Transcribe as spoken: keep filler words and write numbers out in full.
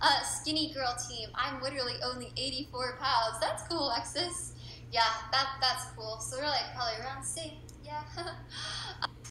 uh, skinny girl team. I'm literally only eighty-four pounds. That's cool, Alexis. Yeah, that that's cool. So we're like probably around the same. Yeah.